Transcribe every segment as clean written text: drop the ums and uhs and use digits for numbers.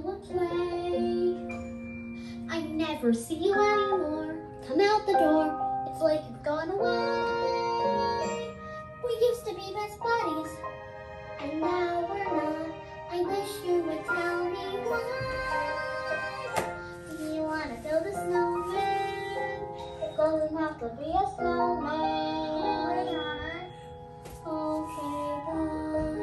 to a play. I never see you anymore. Come out the door, it's like you've gone away. We used to be best buddies, and now we're not. I wish you would tell me why. Do you want to build a snowman? It doesn't have to be a snowman. Okay, bye.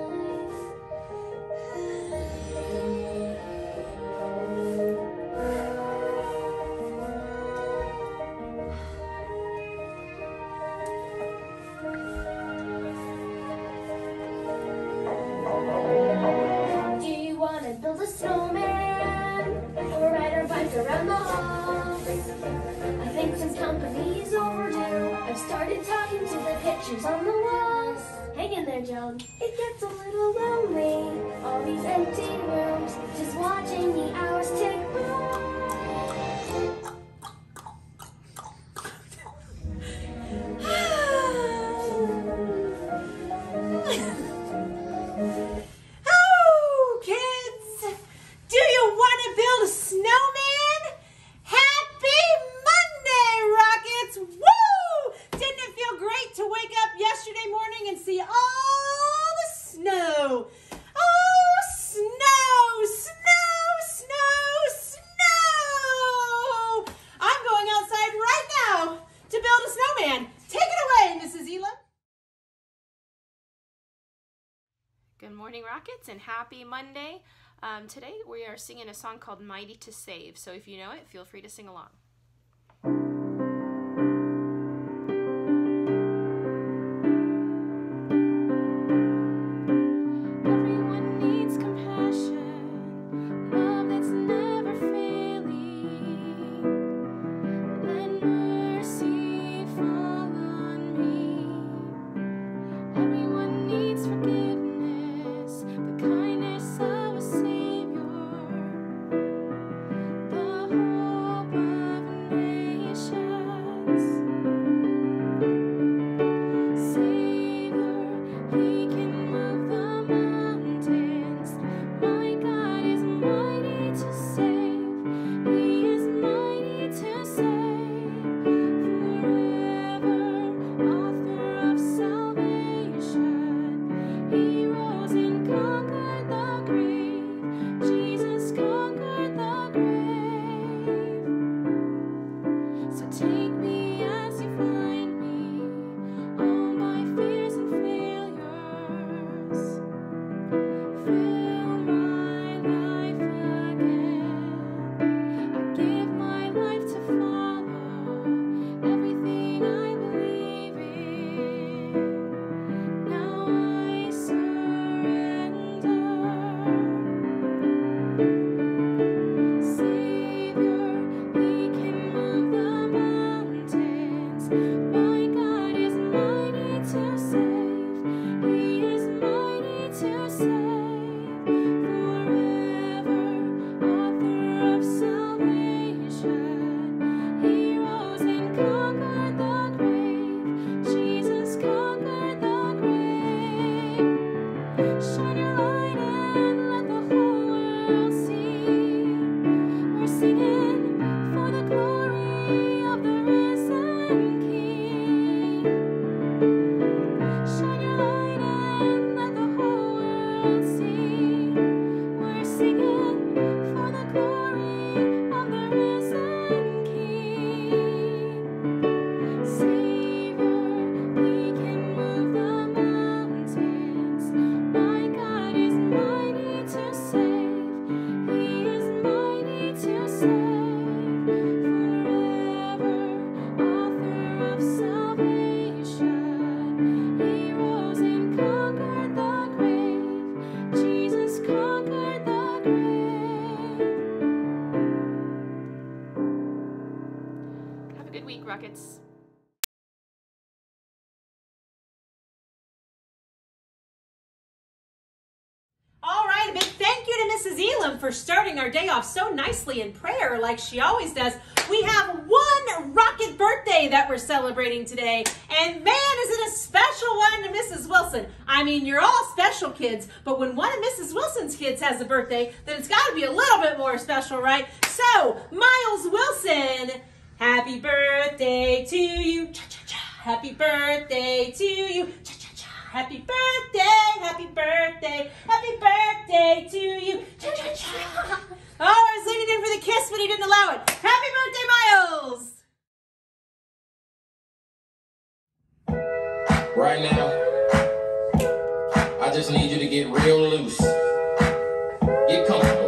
Do you want to build a snowman or ride our bikes around the halls? I think since company's overdue, I've started talking to the pictures on the walls. Hang in there, Joan. It gets a little lonely, all these empty rooms, just watching the hours tick by. Oh, kids! Do you want to build a snowman? Happy Monday, Rockets! Woo! Didn't it feel great to wake up yesterday morning and see all the snow? Oh, snow, snow, snow, snow! I'm going outside right now to build a snowman. Take it away, Mrs. Elam. Good morning, Rockets, and happy Monday. Today we are singing a song called Mighty to Save, so if you know it, feel free to sing along. Everyone needs compassion, love that's never failing. Let mercy fall on me. Everyone needs forgiveness, the kindness of a Savior, the hope of nations. Savior, He can move the mountains. My God is mighty to save. He is mighty to save. Forever, author of salvation. He rose and conquered the grave. Jesus conquered the grave. So take me as you find me, all my fears and failures. Fill my life again. I give my life to follow everything I believe in. Now I surrender. Savior, He can move the mountains. My God is mighty to save. He is mighty to save. Forever, author of salvation. He rose and conquered the grave. Jesus conquered the grave. Shine your light and let the whole world see. We're singing for the glory of the risen King. Shine your light and let the whole world see. We're singing for the glory of the risen King. Savior, He can move the mountains. My God is mighty to save. He is mighty to save. Forever, author of salvation. He rose and conquered the grave. Jesus conquered the grave. Have a good week, Rockets. All right, a big thank you to Mrs. Elam for starting our day off so nicely in prayer like she always does. We have one Rocket birthday that we're celebrating today. And man, is it a special one to Mrs. Wilson. I mean, you're all special kids, but when one of Mrs. Wilson's kids has a birthday, then it's got to be a little bit more special, right? So, Miles Wilson, happy birthday to you. Cha-cha-cha. Happy birthday to you. Cha-cha-cha. Happy birthday, happy birthday, happy birthday to you. Cha-cha-cha. Oh, I was leaning in for the kiss, but he didn't allow it. Happy birthday, Miles! Right now, I just need you to get real loose. Get comfortable.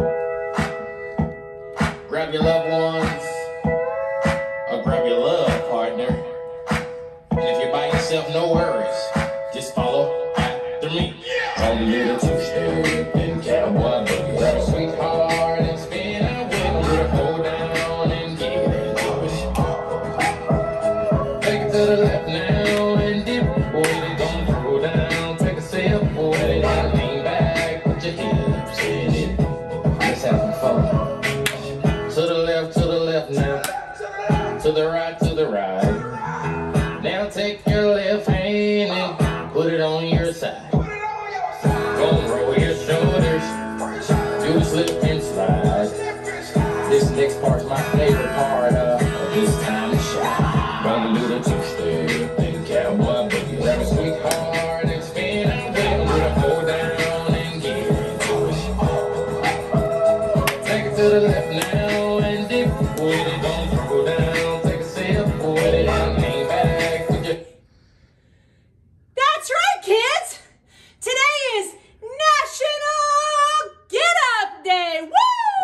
Grab your loved ones, or grab your love partner. And if you're by yourself, no worries. Just follow after me. On the little two-step and cowboy boogie. Grab a sweetheart and spin out with them. Put a hold down and get into it. Take it to the left now and dip. Boy, they gon' throw down. Take a sip, boy, they down. Lean back, put your hips in it. Let's have some fun. To the left now. To the right. Now take your left hand and put it on your side. Gonna roll your shoulders, do a slip and slide. This next part's my favorite part of this time to shine. Gonna do the two-step and cowboy boogie. Grab a sweetheart and spin out with them. Put a hold down and get into it. Take it to the left now and dip. Boy, they gon' throw down. Take a sip, boy, they down. Lean back, put your... That's right, kids! Today is National Get Up Day! Woo!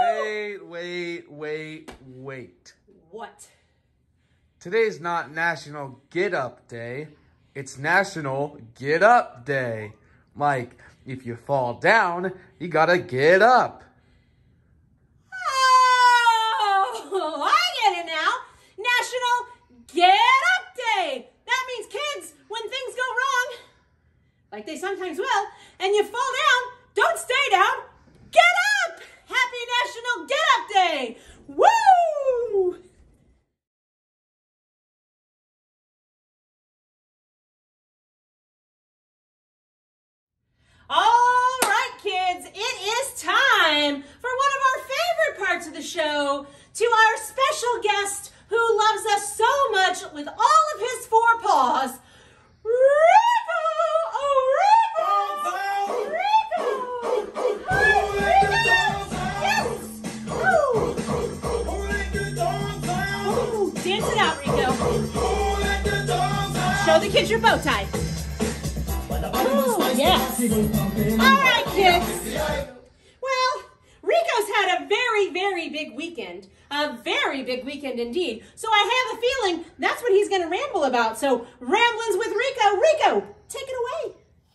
Wait. What? Today's not National Get Up Day. It's National Get Up Day. Like, if you fall down, you gotta get up. Oh, I get it now. National Get Up Day. That means, kids, when things go wrong, like they sometimes will, and you fall down, don't stay down. Get up! Happy National Get Up Day! Woo! All right, kids, it is time for one of our favorite parts of the show, to our special guest who loves us so much with all of his four paws, Rico! Oh, Rico! Rico! Hi, Rico! Yes! Ooh, dance it out, Rico. Show the kids your bow tie. Oh, yes. All right, kids. Well, Rico's had a very, very big weekend. A very big weekend indeed. So I have a feeling that's what he's going to ramble about. So, Ramblings with Rico. Rico, take it away.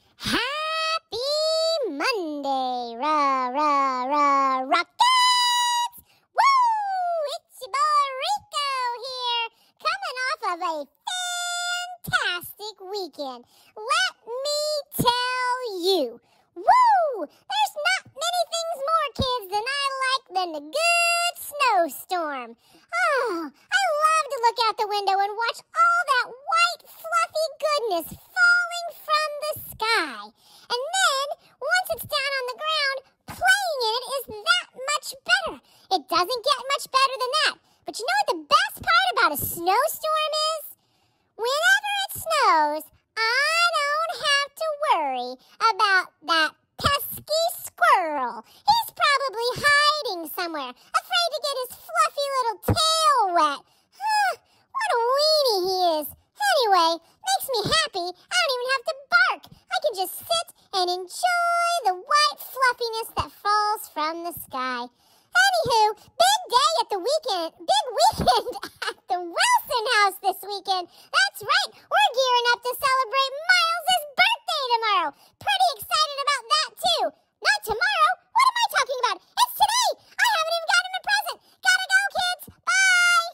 Happy Monday, rah, rah, rah, rockets! Woo! It's your boy Rico here, coming off of a fantastic weekend. Let me tell you, woo! There's not many things more, kids, than I like than a good snowstorm. Oh, I love to look out the window and watch all that white, fluffy goodness falling from the sky. And then, once it's down on the ground, playing in it is that much better. It doesn't get much better than that. But you know what the best part about a snowstorm is? Whenever it snows, I don't have to worry about that pesky squirrel. He's probably hiding somewhere, afraid to get his fluffy little tail wet. What a weenie he is. Anyway, makes me happy. I don't even have to bark. I can just sit and enjoy the white fluffiness that falls from the sky. Anywho, big weekend at the Wilson house this weekend. That's right, we're gearing up to celebrate Miles' birthday tomorrow. Pretty excited about that too. Not tomorrow. What am I talking about? It's today. I haven't even gotten a present. Gotta go, kids. Bye.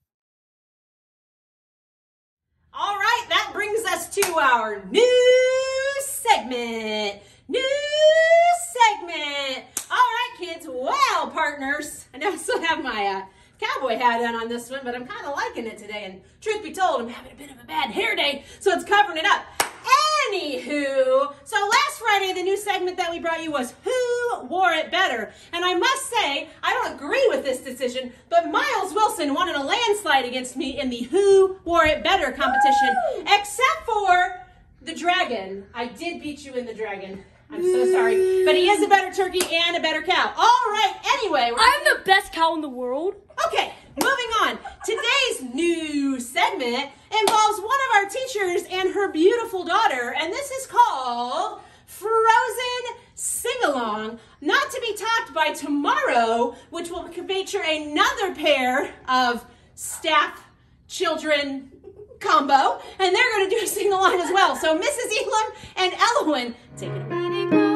All right, that brings us to our new segment. All right, kids, partners. I know I still have my cowboy hat on this one, but I'm kind of liking it today. And truth be told, I'm having a bit of a bad hair day, so it's covering it up. Anywho, so last Friday, the new segment that we brought you was Who Wore It Better? And I must say, I don't agree with this decision, but Miles Wilson won in a landslide against me in the Who Wore It Better competition, except for the dragon. I did beat you in the dragon. I'm so sorry, but he is a better turkey and a better cow. All right, anyway. I'm the best cow in the world. Okay, moving on. Today's new segment involves one of our teachers and her beautiful daughter, and this is called Frozen Sing-Along, not to be topped by tomorrow, which will feature another pair of staff children combo, and they're going to do a sing-along as well. So Mrs. Elam and Elowen, take it away.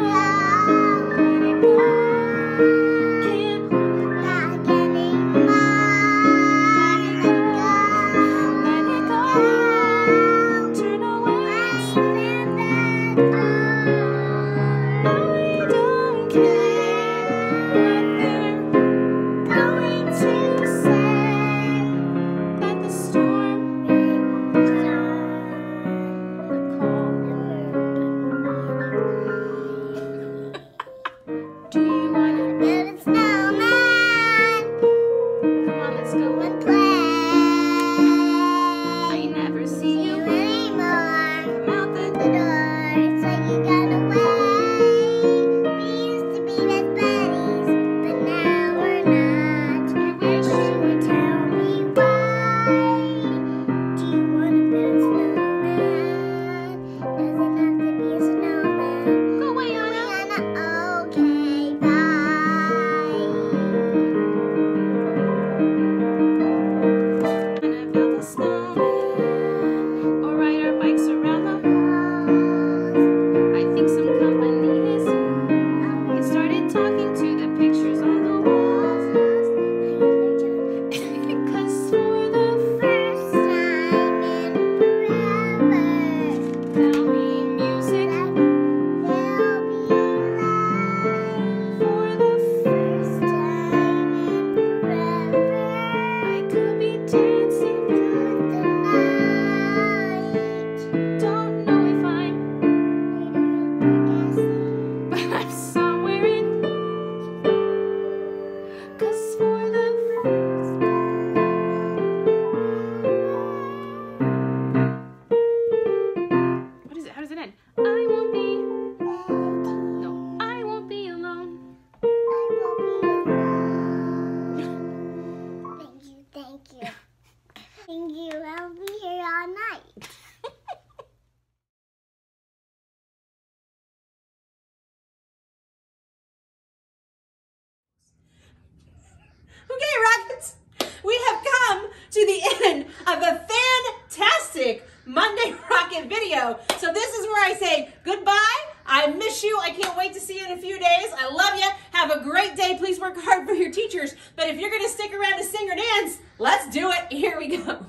Thank you. I'll be here all night. Okay, Rockets, we have come to the end of a fantastic Monday Rocket video. So this is where I say goodbye. I miss you. I can't wait to see you in a few days. I love you. Have a great day. Please work hard for your teachers. But if you're going to stick around to sing or dance, let's do it. Here we go.